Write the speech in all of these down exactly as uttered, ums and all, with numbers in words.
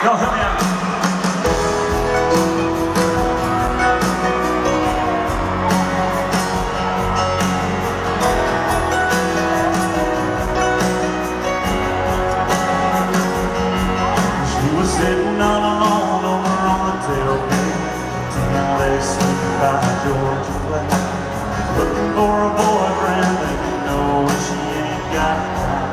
Y'all help me out. She was sitting all alone over on the tailgate, ten days sleeping by Georgia Flake, looking for a boyfriend that you know she ain't got time.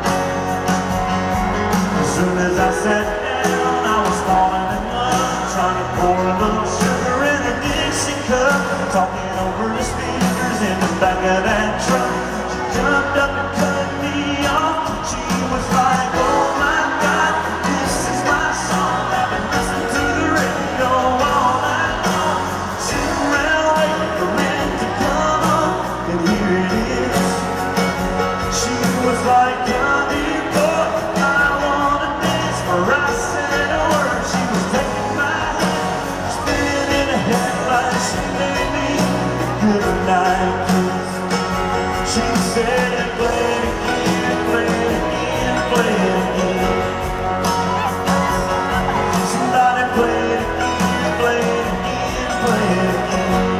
As soon as I sat down, I was falling in love, trying to pour a little sugar in a Dixie cup, talking over the speakers in the back of that truck. She jumped up and cut me off. She was like, oh my God, this is my song. I've been listening to the radio all night long, sitting around waiting for it to come on, and here it is. She was like, Johnny boy, I wanna dance. For I said a word, she was taking my hand, spinning her head like she made me good night kiss. She said, play it again, play it again, play it again. Somebody play it again, play it again, play it again.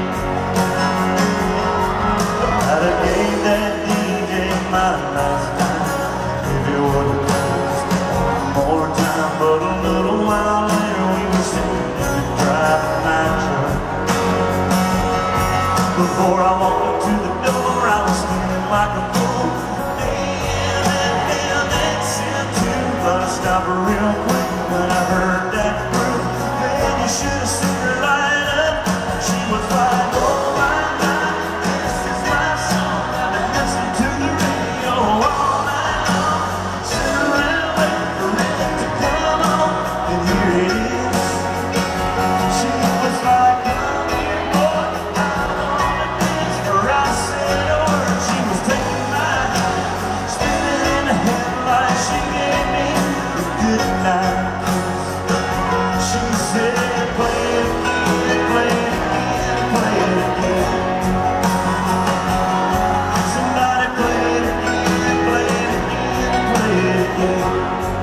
I'd have gave that D J my last time if it would have closed one more time. But a little while later we were sitting in the driving my truck. Before I walked up to the door, I was feeling like a fool. Damn, that damn accent too. But I stopped real quick when I heard that groove. Man, you should have seen her light up. She was like, oh my God, this is my song. I've been listening to the radio all night long, sitting around waiting for it to come on, and here it is. She was like, come here boy, I wanna dance. For I said a word, she was taking my hand, spinning in the head like she gave me a good night kiss. She said, play it again, play it again, play it again. Somebody play it again, play it again, play it again.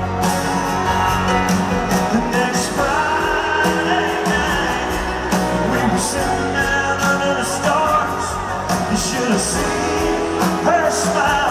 The next Friday night, we were sitting down under the stars. You should have seen her smile.